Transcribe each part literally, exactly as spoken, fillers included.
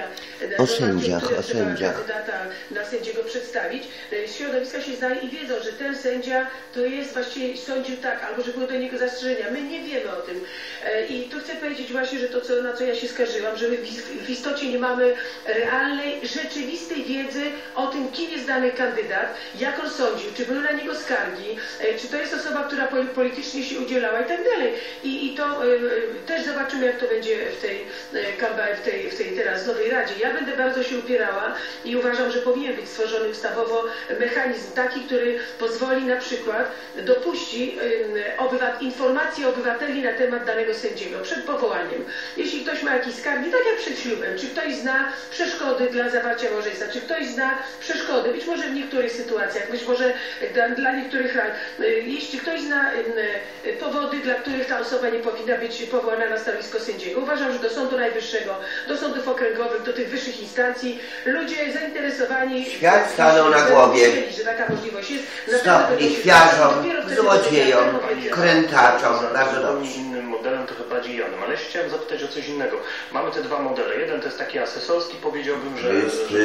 o sędziach, o sędziach. kandydata na sędziego przedstawić. Środowiska się znają i wiedzą, że ten sędzia to jest właściwie sądził tak, albo że były do niego zastrzeżenia. My nie wiemy o tym. I tu chcę powiedzieć właśnie, że to, co, na co ja się skarżyłam, że my w istocie nie mamy realnej, rzeczywistej wiedzy o tym, kim jest dany kandydat, jak on sądził, czy były na niego skargi, czy to jest osoba, która politycznie się udzielała i tak dalej. I, i to też zobaczymy, jak to będzie w tej, w tej, w tej teraz nowej Radzie. Ja będę bardzo się upierała i uważam, że powinien być stworzony ustawowo mechanizm taki, który pozwoli na przykład dopuści obywat informacji obywateli na temat danego sędziego przed powołaniem. Jeśli ktoś ma jakieś skargi, tak jak przed ślubem, czy ktoś zna przeszkody dla zawarcia małżeństwa, czy ktoś zna przeszkody, być może w niektórych sytuacjach, być może dla, dla niektórych rad, jeśli ktoś zna powody, dla których ta osoba nie powinna być powołana na stanowisko sędziego. Uważam, że do Sądu Najwyższego, do sądów okręgowych, do tych wyższych instancji ludzie zainteresowani świat stanął na głowie. Że taka możliwość jest. Stop lichwiarzom, złodziejom, krętaczom. Bardzo dobrze. Innym modelem, trochę bardziej jadem, ale jeszcze chciałem zapytać o coś innego. Mamy te dwa modele. Jeden to jest taki asesorski, powiedziałbym, że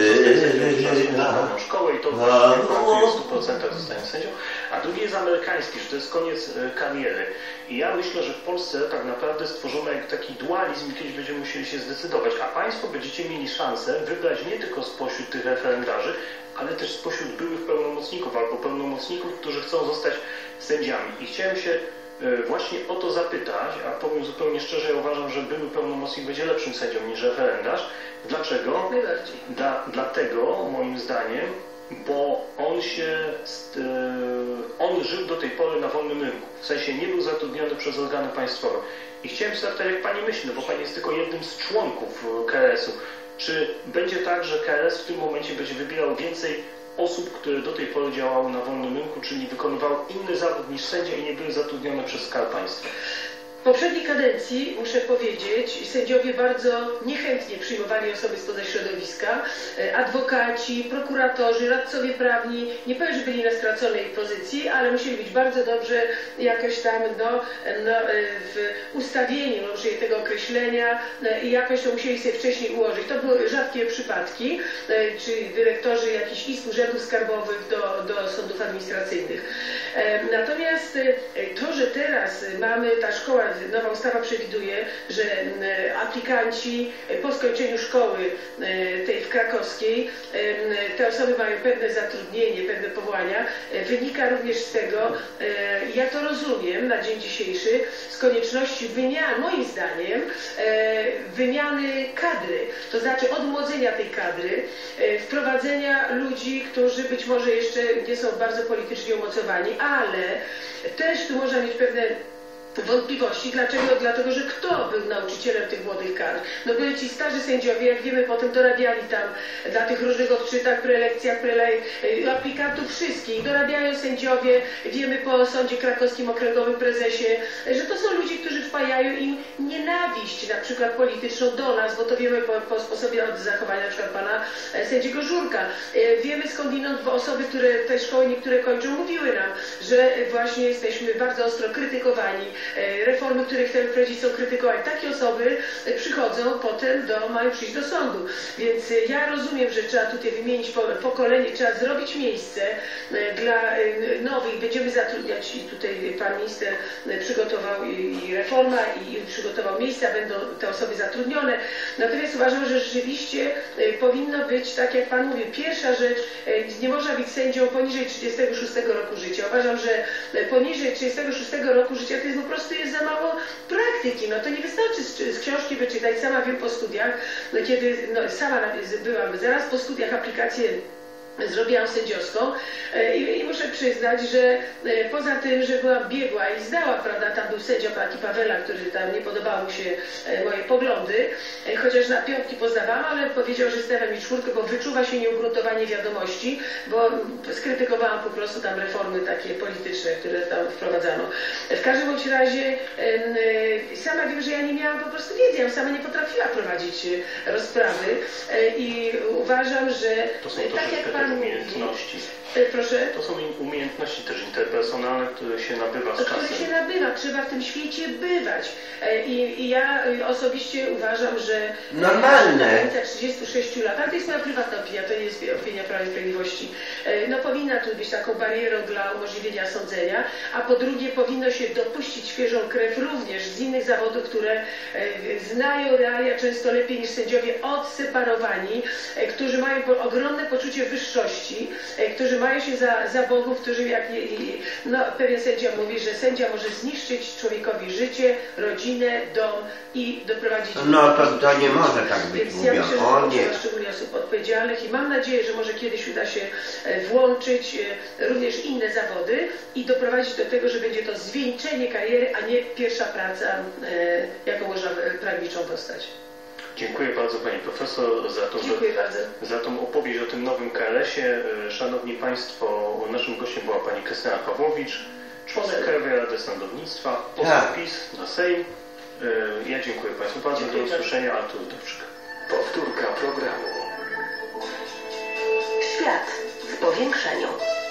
na szkołę i to właśnie w stu procentach zostanie sędzią, a drugi jest amerykański, że to jest koniec kariery. I ja myślę, że w Polsce tak naprawdę stworzono jak taki dualizm i kiedyś będziemy musieli się zdecydować, a Państwo będziecie mieli szansę wybrać nie tylko spośród tych referendarzy, ale też spośród byłych pełnomocników albo pełnomocników, którzy chcą zostać sędziami. I chciałem się właśnie o to zapytać, a powiem zupełnie szczerze, ja uważam, że były pełnomocnik będzie lepszym sędzią niż referendarz. Dlaczego? Dla, dlatego, moim zdaniem, bo on się, on żył do tej pory na wolnym rynku. W sensie nie był zatrudniony przez organy państwowe. I chciałem się zapytać, jak Pani myśli, bo Pani jest tylko jednym z członków K R S u. Czy będzie tak, że K R S w tym momencie będzie wybierał więcej osób, które do tej pory działały na wolnym rynku, czyli wykonywały inny zawód niż sędzia i nie były zatrudnione przez Skarb Państwa? W poprzedniej kadencji, muszę powiedzieć, sędziowie bardzo niechętnie przyjmowali osoby spoza środowiska. Adwokaci, prokuratorzy, radcowie prawni, nie powiem, że byli na straconej pozycji, ale musieli być bardzo dobrze jakoś tam no, no, w ustawieni, no, użyję tego określenia, i jakoś to musieli sobie wcześniej ułożyć. To były rzadkie przypadki, czyli dyrektorzy jakichś izb urzędów skarbowych do, do sądów administracyjnych. Natomiast to, że teraz mamy ta szkoła, nowa ustawa przewiduje, że aplikanci po skończeniu szkoły tej w krakowskiej, te osoby mają pewne zatrudnienie, pewne powołania, wynika również z tego, ja to rozumiem na dzień dzisiejszy, z konieczności wymiany, moim zdaniem, wymiany kadry, to znaczy odmłodzenia tej kadry, wprowadzenia ludzi, którzy być może jeszcze nie są bardzo politycznie umocowani, ale też tu można mieć pewne wątpliwości. Dlaczego? Dlatego, że kto był nauczycielem tych młodych kadr? No byli ci starzy sędziowie, jak wiemy, potem dorabiali tam dla tych różnych odczytach, prelekcjach, prelej, aplikantów wszystkich. Dorabiają sędziowie, wiemy po sądzie krakowskim okręgowym prezesie, że to są ludzie, którzy wpajają im nienawiść, na przykład polityczną do nas, bo to wiemy po, po sposobie od zachowania na przykład pana sędziego Żurka. Wiemy skądinąd, bo osoby, które te szkoły niektóre kończą, mówiły nam, że właśnie jesteśmy bardzo ostro krytykowani. Reformy, które chcemy wprowadzić, są krytykowane. Takie osoby przychodzą potem do, mają przyjść do sądu. Więc ja rozumiem, że trzeba tutaj wymienić pokolenie, trzeba zrobić miejsce dla nowych. Będziemy zatrudniać i tutaj pan minister przygotował i reforma i przygotował miejsca, będą te osoby zatrudnione. Natomiast uważam, że rzeczywiście powinno być, tak jak pan mówi, pierwsza rzecz, nie można być sędzią poniżej trzydziestego szóstego roku życia. Uważam, że poniżej trzydziestego szóstego roku życia to jest po prostu jest za mało praktyki. No to nie wystarczy z, z książki wyczytać. Sama wiem po studiach, no kiedy no, sama byłam zaraz po studiach aplikację zrobiłam sędziowską i, i muszę przyznać, że poza tym, że byłam biegła i zdała, prawda, tam był sędzia taki Pawela, który tam nie podobały mu się moje poglądy, chociaż na piątki poznawałam, ale powiedział, że stawia mi czwórkę, bo wyczuwa się nieugruntowanie wiadomości, bo skrytykowałam po prostu tam reformy takie polityczne, które tam wprowadzano. W każdym bądź razie sama wiem, że ja nie miałam po prostu wiedzy, ja sama nie potrafiła prowadzić rozprawy i uważam, że tak jak pan Pan umiejętności. mówi, proszę? To są umiejętności też interpersonalne, które się nabywa z Które czasem. się nabywa, trzeba w tym świecie bywać. I, i ja osobiście uważam, że Normalne. granica trzydziestu sześciu lat, ale to jest moja prywatna opinia, to nie jest opinia Prawa i Sprawiedliwości, no powinna tu być taką barierą dla umożliwienia sądzenia, a po drugie powinno się dopuścić świeżą krew również z innych zawodów, które znają realia często lepiej niż sędziowie odseparowani, którzy mają ogromne poczucie wyższości, którzy mają się za, za bogów, którzy jak no, pewien sędzia mówi, że sędzia może zniszczyć człowiekowi życie, rodzinę, dom i doprowadzić... No to, to nie może tak być Więc ja mówione. myślę, że O to nie. trzeba szczególnie osób odpowiedzialnych i mam nadzieję, że może kiedyś uda się włączyć również inne zawody i doprowadzić do tego, że będzie to zwieńczenie kariery, a nie pierwsza praca, jaką można prawniczą dostać. Dziękuję bardzo Pani Profesor za to, Dziękuję że, bardzo. za tą opowieść o tym nowym K L S-ie. Szanowni Państwo, naszym gościem była Pani Krystyna Pawłowicz, członek Krajowej Rady Sądownictwa, poseł PiS na Sejm. Ja dziękuję Państwu bardzo. Dziękuję. Do usłyszenia. Artur Dowczyk. Powtórka programu. Świat w powiększeniu.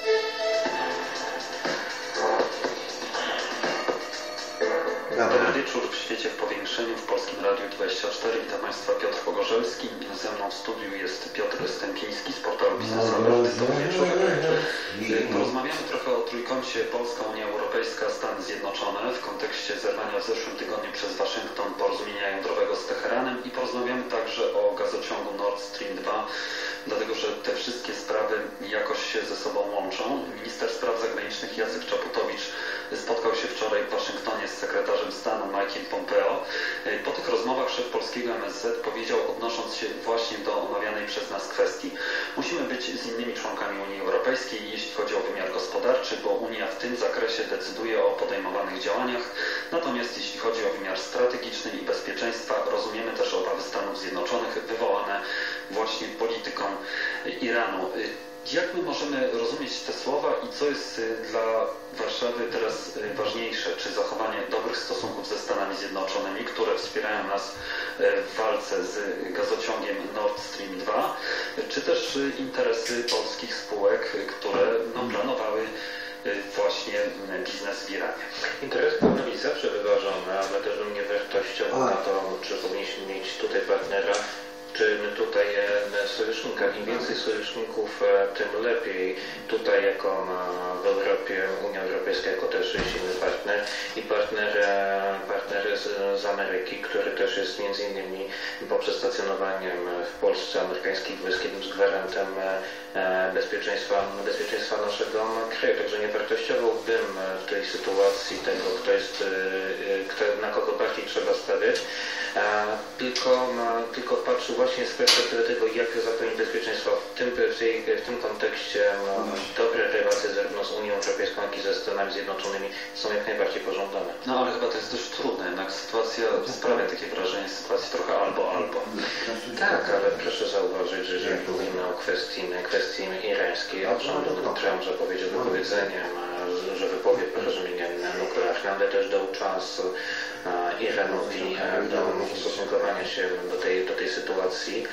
Dobry wieczór w świecie w powiększeniu w Polskim Radiu dwadzieścia cztery. Witam Państwa, Piotr Pogorzelski. Ze mną w studiu jest Piotr Stępiński z portalu biznesowego. Dobry wieczór. Porozmawiamy trochę o trójkącie Polska, Unia Europejska, Stany Zjednoczone w kontekście zerwania w zeszłym tygodniu przez Waszyngton porozumienia jądrowego z Teheranem i porozmawiamy także o gazociągu Nord Stream dwa, dlatego że te wszystkie sprawy jakoś się ze sobą łączą. Minister Spraw Zagranicznych Jacek Czaputowicz spotkał się wczoraj w Waszyngtonie z sekretarzem stanu Mike'iem Pompeo. Po tych rozmowach szef polskiego M S Z powiedział, odnosząc się właśnie do omawianej przez nas kwestii: musimy być z innymi członkami Unii Europejskiej, jeśli chodzi o wymiar gospodarczy, bo Unia w tym zakresie decyduje o podejmowanych działaniach. Natomiast jeśli chodzi o wymiar strategiczny i bezpieczeństwa, rozumiemy też obawy Stanów Zjednoczonych wywołane właśnie polityką Iranu. Jak my możemy rozumieć te słowa i co jest dla Warszawy teraz ważniejsze? Czy zachowanie dobrych stosunków ze Stanami Zjednoczonymi, które wspierają nas w walce z gazociągiem Nord Stream dwa, czy też interesy polskich spółek, które no, planowały właśnie biznes w Iranie? Interesy powinny być zawsze wyważone, ale też bym nie wartościował na to, czy powinniśmy mieć tutaj partnera, czy my tutaj sojusznika. Im więcej sojuszników, tym lepiej. Tutaj jako w Europie, Unia Europejska jako też silny partner i partner, partner z, z Ameryki, który też jest między innymi poprzez stacjonowaniem w Polsce amerykańskich wojsk jednym z gwarantem bezpieczeństwa, bezpieczeństwa naszego kraju. Także nie wartościowałbym w tej sytuacji tego, kto jest, kto, na kogo bardziej trzeba stawiać, tylko, tylko patrzył właśnie z perspektywy tego, jak zapewnić bezpieczeństwo w tym, w, tej, w tym kontekście. Dobre relacje zarówno z Unią Europejską, jak i ze Stanami Zjednoczonymi są jak najbardziej pożądane. No ale chyba to jest dość trudne, jednak sytuacja sprawia takie wrażenie sytuacji trochę albo-albo. Tak, ale proszę zauważyć, że jeżeli mówimy o kwestii, kwestii irańskiej, owszem, Donald Trump zapowiedział wypowiedzeniem, że wypowie porozumienie nuklearne, ale też dał czas Iranowi do ustosunkowania się do tej, do tej sytuacji.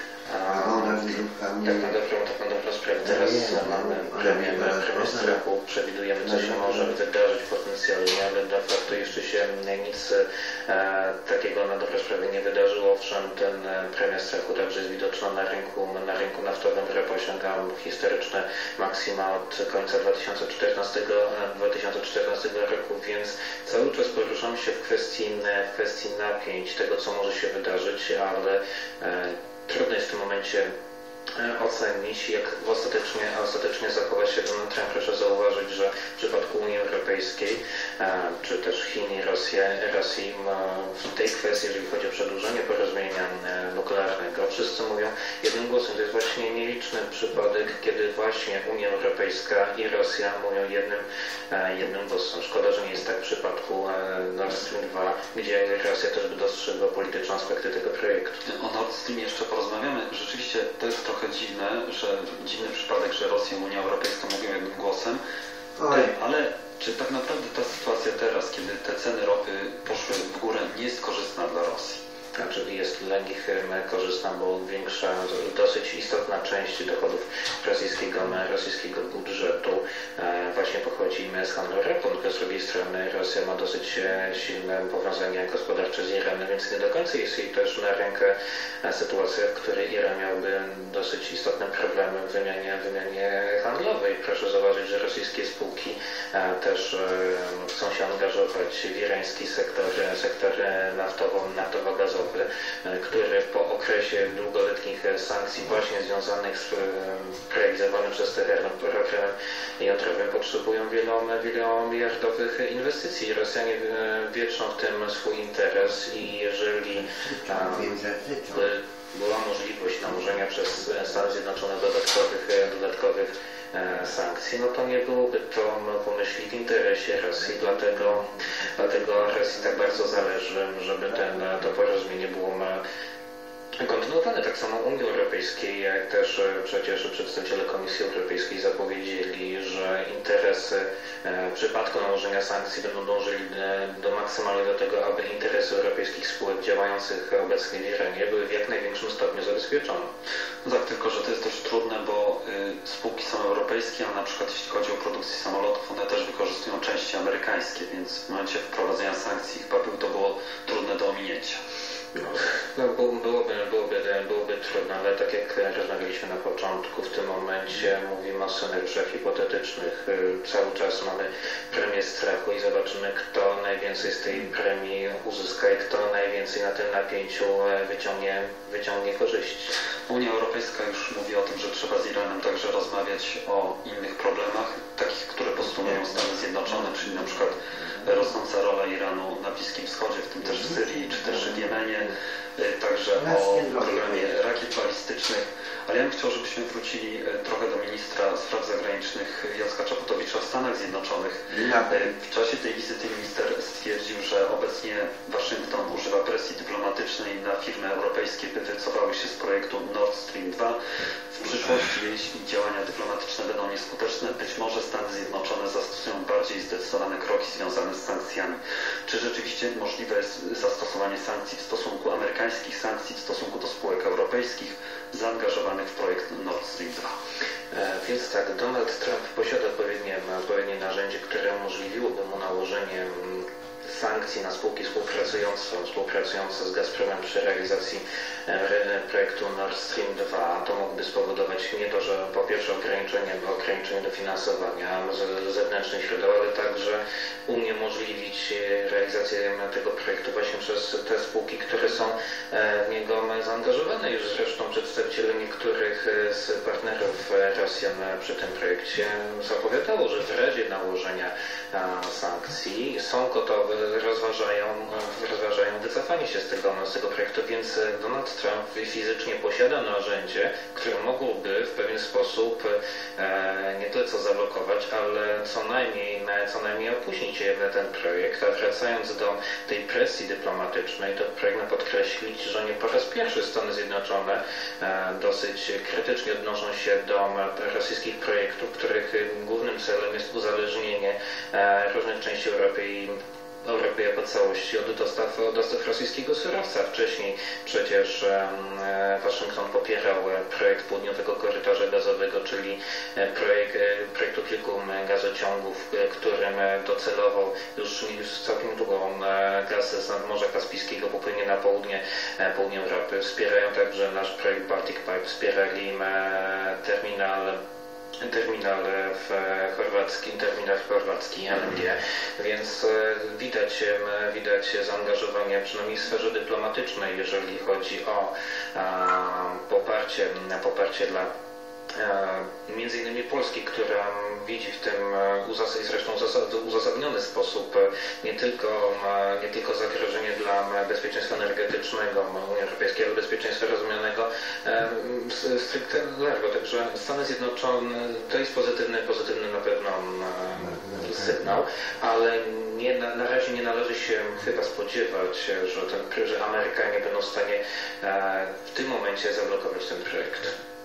Tak na dobrą, tak na dobrą sprawę. Teraz mamy premię, premię strachu, przewidujemy, co się może wydarzyć potencjalnie, ale de facto jeszcze się nic e, takiego na dobrą sprawę nie wydarzyło. Owszem, ten premia strachu także jest widoczna na rynku, na rynku naftowym, który osiąga historyczne maksima od końca dwa tysiące czternastego roku, więc cały czas poruszamy się w kwestii, w kwestii napięć, tego, co może się wydarzyć, ale e, trudno jest w tym momencie ocenić, jak ostatecznie, ostatecznie zachowa się Donald Trump. Proszę zauważyć, że w przypadku Unii Europejskiej, czy też Chin i Rosji, Rosji w tej kwestii, jeżeli chodzi o przedłużenie porozumienia nuklearnego, wszyscy mówią jednym głosem. To jest właśnie nieliczny przypadek, kiedy właśnie Unia Europejska i Rosja mówią jednym, jednym głosem. Szkoda, że nie jest tak w przypadku Nord Stream dwa, gdzie Rosja też by dostrzegła polityczne aspekty tego projektu. O Nord Stream jeszcze porozmawiamy. Rzeczywiście to jest trochę dziwne, że dziwny przypadek, że Rosja i Unia Europejska mówią jednym głosem, Oj. ale czy tak naprawdę ta sytuacja teraz, kiedy te ceny ropy poszły w górę, nie jest korzystna dla Rosji? czyli jest dla nich korzystna, bo większa, dosyć istotna część dochodów rosyjskiego, rosyjskiego budżetu właśnie pochodzi z handlu ropą, tylko z drugiej strony Rosja ma dosyć silne powiązania gospodarcze z Iranem, więc nie do końca jest jej też na rękę sytuacja, w której Iran miałby dosyć istotne problemy w wymianie, w wymianie handlowej. Proszę zauważyć, że rosyjskie spółki też chcą się angażować w irański sektor, sektor naftowo, naftowo-gazowy, który po okresie długoletnich sankcji właśnie związanych z realizowanym przez Teheran programem jądrowym potrzebują wielomiliardowych inwestycji. Rosjanie wieczą w tym swój interes i jeżeli była możliwość nałożenia przez Stany Zjednoczone dodatkowych, dodatkowych sankcji, no to nie byłoby to po myśli w interesie Rosji, dlatego, dlatego Rosji tak bardzo zależy, żeby ten, to porozumienie było kontynuowane. Tak samo Unii Europejskiej, jak też przecież przedstawiciele Komisji Europejskiej zapowiedzieli, że interesy w przypadku nałożenia sankcji będą dążyli do maksymalnie do tego, aby interesy europejskich spółek działających obecnie w Iranie były w jak największym stopniu zabezpieczone. No tak, tylko że to jest dość trudne, bo y, spółki są europejskie, a na przykład jeśli chodzi o produkcję samolotów, one też wykorzystują części amerykańskie, więc w momencie wprowadzenia sankcji chyba by to było trudne do ominięcia. No, byłoby, byłoby, byłoby trudno, ale tak jak rozmawialiśmy na początku, w tym momencie mówimy o scenariuszach hipotetycznych. Cały czas mamy premię strachu i zobaczymy, kto najwięcej z tej premii uzyska i kto najwięcej na tym napięciu wyciągnie, wyciągnie korzyści. Unia Europejska już mówi o tym, że trzeba z Iranem także rozmawiać o innych problemach, takich, które postulują Stany Zjednoczone, czyli na przykład rosnąca rola Iranu na Bliskim Wschodzie, w tym też w Syrii, czy też w Jemenie, także o programie rakiet balistycznych. Ale ja bym chciał, żebyśmy wrócili trochę do ministra spraw zagranicznych Jacka Czaputowicza w Stanach Zjednoczonych. W czasie tej wizyty minister stwierdził, że obecnie Waszyngton używa presji dyplomatycznej na firmy europejskie, by wycofały się z projektu Nord Stream dwa. W przyszłości, jeśli działania dyplomatyczne będą nieskuteczne, być może Stany Zjednoczone zastosują bardziej zdecydowane kroki związane z sankcjami. Czy rzeczywiście możliwe jest zastosowanie sankcji w stosunku amerykańskich, sankcji w stosunku do spółek europejskich zaangażowanych w projekt Nord Stream dwa? Więc tak, Donald Trump posiada odpowiednie, odpowiednie narzędzie, które umożliwiłoby mu nałożenie sankcji na spółki współpracujące, współpracujące z Gazpromem przy realizacji projektu Nord Stream dwa. To mógłby spowodować nie to, że po pierwsze ograniczenie, ograniczenie dofinansowania z zewnętrznych źródeł, ale także uniemożliwić realizację tego projektu właśnie przez te spółki, które są w niego zaangażowane. Już zresztą przedstawiciele niektórych z partnerów Rosjan przy tym projekcie zapowiadało, że w razie nałożenia sankcji są gotowe, rozważają, rozważają wycofanie się z tego, z tego projektu, więc Donald Trump fizycznie posiada narzędzie, które mogłoby w pewien sposób e, nie tyle co zablokować, ale co najmniej, co najmniej opóźnić ten projekt. A wracając do tej presji dyplomatycznej, to pragnę podkreślić, że nie po raz pierwszy Stany Zjednoczone e, dosyć krytycznie odnoszą się do rosyjskich projektów, których głównym celem jest uzależnienie e, różnych części Europy i Europy jako całości od dostaw, od dostaw rosyjskiego surowca. Wcześniej przecież e, Waszyngton popierał projekt południowego korytarza gazowego, czyli projekt, projektu kilku gazociągów, którym docelował już, już całkiem długo gaz z Morza Kaspijskiego popłynie na południe, południe Europy. Wspierają także nasz projekt Baltic Pipe, wspierali terminal terminal w chorwackim, terminal chorwacki L N G, więc widać, widać zaangażowanie przynajmniej w sferze dyplomatycznej, jeżeli chodzi o a, poparcie, poparcie dla między innymi Polski, która widzi w tym zresztą uzasadniony sposób nie tylko, nie tylko zagrożenie dla bezpieczeństwa energetycznego Unii Europejskiej, ale bezpieczeństwa rozumianego stricte largo. Także Stany Zjednoczone to jest pozytywny, pozytywny na pewno sygnał, ale nie, na, na razie nie należy się chyba spodziewać, że, ten, że Amerykanie będą w stanie w tym momencie zablokować ten projekt.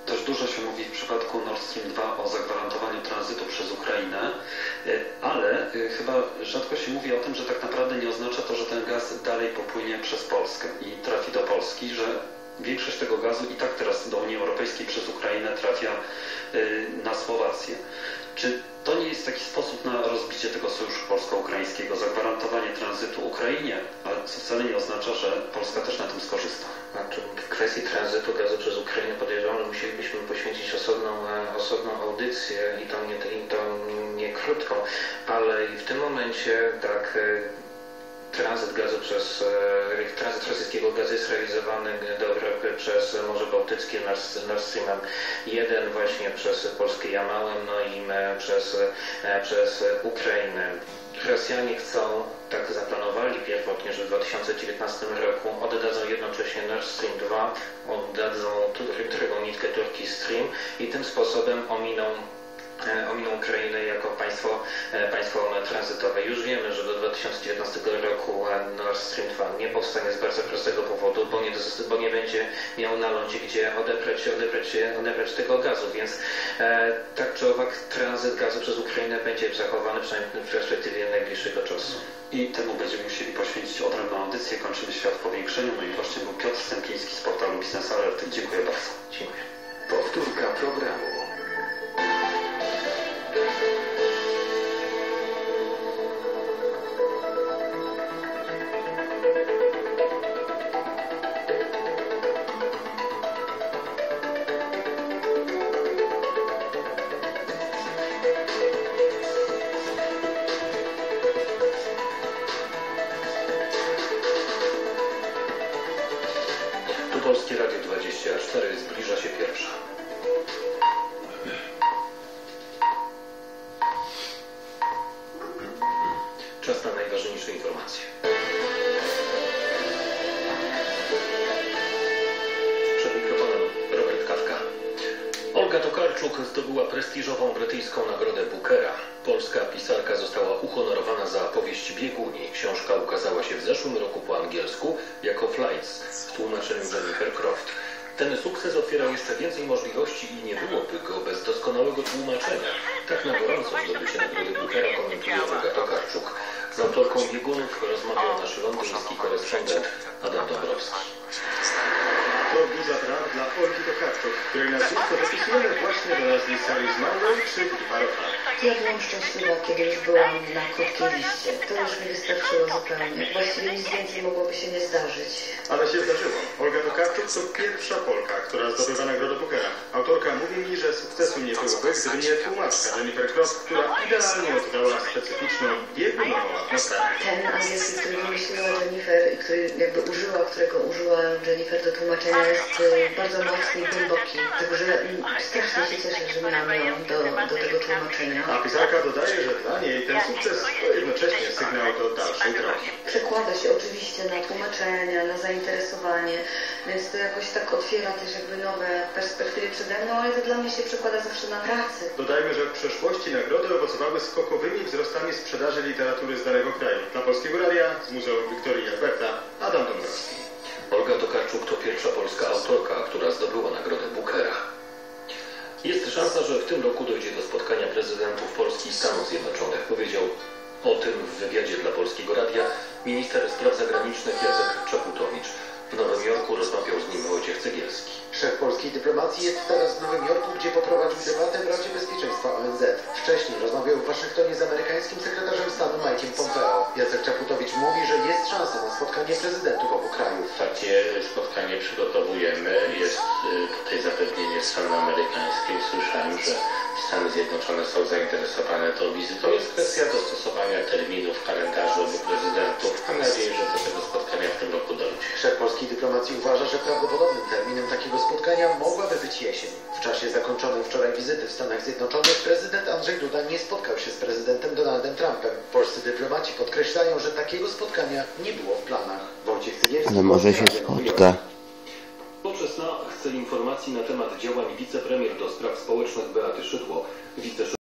Też dużo się mówi w przypadku Nord Stream dwa o zagwarantowaniu tranzytu przez Ukrainę, ale chyba rzadko się mówi o tym, że tak naprawdę nie oznacza to, że ten gaz dalej popłynie przez Polskę i trafi do Polski, że większość tego gazu i tak teraz do Unii Europejskiej przez Ukrainę trafia na Słowację. Czy to nie jest taki sposób na rozbicie tego sojuszu polsko-ukraińskiego, zagwarantowanie tranzytu Ukrainie, ale co wcale nie oznacza, że Polska też na tym skorzysta? Znaczy, w kwestii tranzytu gazu przez Ukrainę podejrzewam, że musielibyśmy poświęcić osobną, osobną audycję i to nie, i to nie krótką, ale w tym momencie tak tranzyt gazu przez tranzyt rosyjskiego gazu jest realizowany do Europy przez Morze Bałtyckie Nord Streamem jeden właśnie przez polskie Jamałem, no i przez, przez Ukrainę. Rosjanie chcą, tak zaplanowali pierwotnie, że w dwa tysiące dziewiętnastym roku oddadzą jednocześnie Nord Stream dwa, oddadzą drugą nitkę Turkey Stream i tym sposobem ominą ominą Ukrainę jako państwo, państwo tranzytowe. Już wiemy, że do dwa tysiące dziewiętnastego roku Nord Stream dwa nie powstanie z bardzo prostego powodu, bo nie, bo nie będzie miał na lądzie gdzie odebrać, odebrać, odebrać tego gazu, więc e, tak czy owak tranzyt gazu przez Ukrainę będzie zachowany przynajmniej w perspektywie najbliższego czasu. I temu będziemy musieli poświęcić odrębną audycję. Kończymy Świat w powiększeniu. Moim gościem był Piotr Stępiński z portalu Biznes Alert. Dziękuję bardzo. Dziękuję. Powtórka programu. Polskie Radio dwadzieścia cztery, zbliża się pierwsza. Czas na najważniejsze informacje. Przed mikrofonem Robert Kawka. Olga Tokarczuk zdobyła prestiżową brytyjską nagrodę Bookera. Polska pisarka została uhonorowana za powieść Bieguni. Książka ukazała się w zeszłym roku po angielsku jako Flights w tłumaczeniu Jennifer Croft. Ten sukces otwierał jeszcze więcej możliwości i nie byłoby go bez doskonałego tłumaczenia. Tak na gorąco zdobycie nagrody Bookera komentuje Olga Tokarczuk. Z autorką Biegunów rozmawiał nasz londyński korespondent Adam Dąbrowski. To duża gra dla Olgi Tokarczuk, której nazwisko zapisujemy właśnie do nazwy sali z Małej czy Gwarowna. Ja byłam szczęśliwa, kiedy już byłam na krótkiej liście. To już mi wystarczyło zupełnie. Właściwie nic więcej mogłoby się nie zdarzyć. Ale się zdarzyło. Olga Tokarczuk to pierwsza Polka, która zdobywa nagrodę Bookera. Autorka mówi mi, że sukcesu nie byłoby, gdyby nie tłumaczka Jennifer Croft, która idealnie oddała specyficzną, biegunową atmosferę. Ten angielski, który wymyśliła Jennifer i który jakby użyła, którego użyła Jennifer do tłumaczenia, jest bardzo mocny i głęboki. Także strasznie się cieszę, że miałam ją do, do tego tłumaczenia. A pisarka dodaje, że dla niej ten sukces to jednocześnie sygnał do dalszej drogi. Przekłada się oczywiście na tłumaczenia, na zainteresowanie, więc to jakoś tak otwiera też jakby nowe perspektywy przede mną, ale to dla mnie się przekłada zawsze na pracę. Dodajmy, że w przeszłości nagrody owocowały skokowymi wzrostami sprzedaży literatury z danego kraju. Dla Polskiego Radia z Muzeum Wiktorii i Alberta Adam Dąbrowski. Olga Tokarczuk to pierwsza polska autorka, która zdobyła nagrodę Bookera. Jest szansa, że w tym roku dojdzie do spotkania prezydentów Polski i Stanów Zjednoczonych. Powiedział o tym w wywiadzie dla Polskiego Radia minister spraw zagranicznych Jacek Czaputowicz. W Nowym Jorku rozmawiał z nim Wojciech Cegielski. Szef polskiej dyplomacji jest teraz w Nowym Jorku, gdzie poprowadził debatę w Radzie Bezpieczeństwa O N Z. Wcześniej rozmawiał w Waszyngtonie z amerykańskim sekretarzem stanu Mike'iem Pompeo. Jacek Czaputowicz mówi, że jest szansa na spotkanie prezydentów obu krajów. Takie spotkanie przygotowujemy. Jest tutaj zapewnienie strony amerykańskiej. Słyszałem, że Stany Zjednoczone są zainteresowane tą wizytą. Jest kwestia dostosowania terminów kalendarzu obu prezydentów. Mam nadzieję, że do tego spotkania w tym roku dojdzie. Szef polskiej dyplomacji uważa, że prawdopodobnym terminem takiego spotkania mogłaby być jesień. W czasie zakończonej wczoraj wizyty w Stanach Zjednoczonych prezydent Andrzej Duda nie spotkał się z prezydentem Donaldem Trumpem. Polscy dyplomaci podkreślają, że takiego spotkania nie było w planach. Wojciech Cegielski. Ale może się spotka. Poczesna chce informacji na temat działań wicepremier do spraw społecznych Beaty Szydło. Wice